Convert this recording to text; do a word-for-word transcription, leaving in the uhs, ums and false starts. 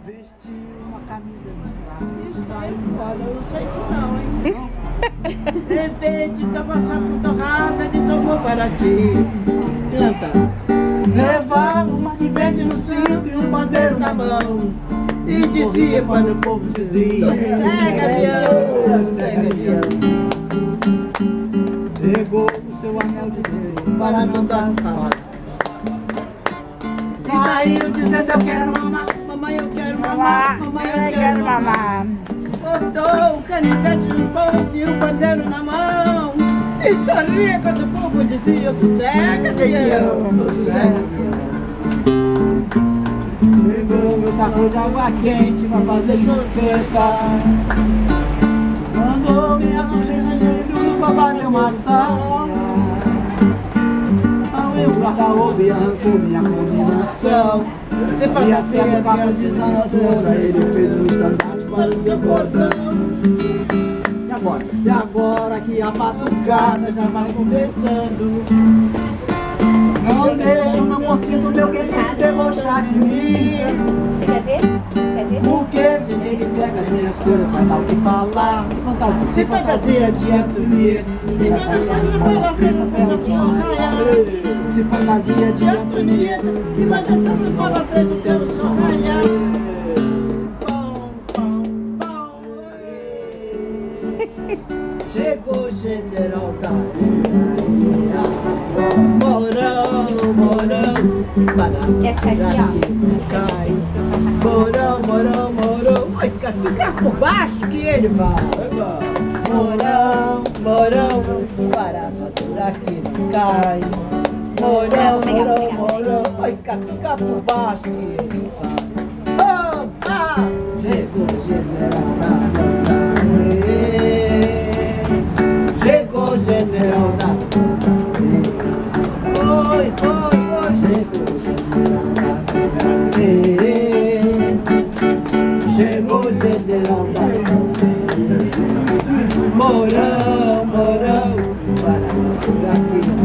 Vestiu uma camisa listrada. Isso aí, olha, eu não sei se não, hein? De repente, toma saco torrada de tomou para ti. Canta. Levava uma canivete no cinto e um bandeiro na mão. E dizia para o povo, dizia: sossega, avião, sossega, avião. Pegou o seu anel de Deus Para não dar um cavalo. E saiu dizendo: eu quero mamar, mamãe, eu quero mamar, mamãe, eu quero mamar. Botou o canivete no posto e o bandeiro na mão. E sorria quando o povo dizia: sossega, avião, sossega, avião. Pegou meu saco de água quente pra fazer chupeta. Mandou minha sujeira de milho pra fazer uma saia. Ao meu guarda-roupa e arrancou minha combinação. E até no cabo de zanadora ele fez um estandarte para o seu portão. E agora? E agora que a batucada já vai começando. Não deixa, não consinto meu querido debochar de mim. Você quer ver? Quer ver? Porque se ele pega as minhas coisas vai dar o que falar. Se fantasia, se fantasia de Antonieta e vai dançando bola preta até o sol raiar. Se fantasia de Antonieta e vai dançando bola preta até o sol raiar. Pão, pão, pão. Chegou o general da Bahia. Morão, morão, para Essa aqui, ó. cai. Morão, morão, morão. Vai catucar por baixo que ele vai. Morão, morão, para madurar que ele cai. Morão, morão, morão. Vai catucar por baixo que ele vai. Opa! Chegou o general da Bahia. Chegou o general da Bahia. Oi, oi, oi. Chegou o general da Bahia. Chegou o general da Bahia. Morão, morão, para madurar que